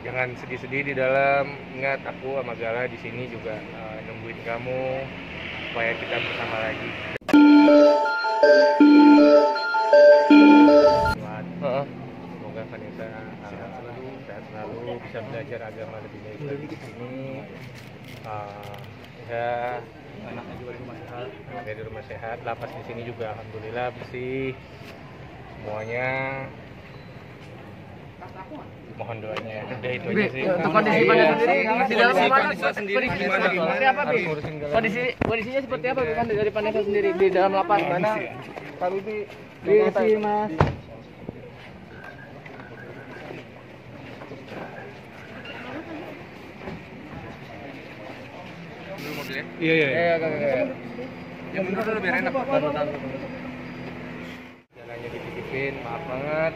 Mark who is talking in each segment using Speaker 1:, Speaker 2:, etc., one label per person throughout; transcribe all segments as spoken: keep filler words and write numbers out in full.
Speaker 1: jangan sedih-sedih di dalam. Ingat, aku sama Gala di sini juga uh, nungguin kamu supaya kita bersama lagi. Uh, semoga Vanessa uh, sehat selalu, sehat selalu, bisa belajar agama lebih baik lagi di sini. Uh, ya, anaknya juga di rumah sehat, anaknya di rumah sehat, lapas di sini juga alhamdulillah bersih semuanya. Mohon doanya. Udah itu aja sih.
Speaker 2: Untuk kondisi Vanessa sendiri di dalam
Speaker 3: Vanessa sendiri gimana
Speaker 2: seperti apa, Bi? Kondisi kondisinya seperti apa kan dari Vanessa sendiri di dalam lapas? Mana? Kami di di sini, Mas.
Speaker 1: Iya iya.
Speaker 2: Iya, iya.
Speaker 3: Yang bener udah biar enak.
Speaker 1: Jalannya dititipin, maaf banget.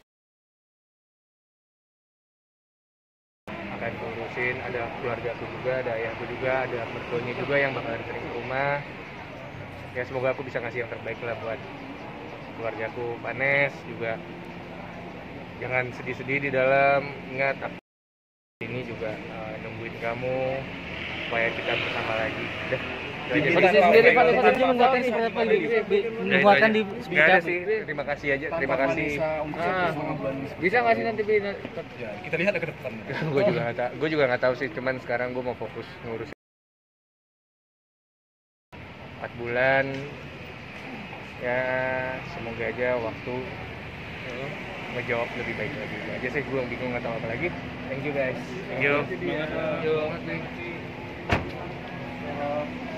Speaker 1: Akan ngurusin, ada keluarga aku juga, ada ayahku juga, ada mertuanya juga yang bakalan sering ke rumah. Ya semoga aku bisa ngasih yang terbaik lah buat keluarga aku. Vanes juga jangan sedih-sedih di dalam. Ingat, aku ini juga uh, nungguin kamu supaya kita bersama lagi. Udah.
Speaker 2: Kondisi sendiri Vanessa sendiri membuatkan seperti apa? Membuatkan di
Speaker 1: nggak ada sih. Terima kasih aja. Terima kasih.
Speaker 2: Ah, bisa nggak sih nanti Bi?
Speaker 3: Ya, kita lihat ke depan.
Speaker 1: gue juga nggak tahu. Gue juga nggak tahu sih. Cuman sekarang gue mau fokus ngurus empat bulan. Ya semoga aja waktu ngejawab lebih baik lagi. Itu aja sih. Gue bingung nggak tahu apa lagi. Thank you guys. Thank you.
Speaker 3: Thank you.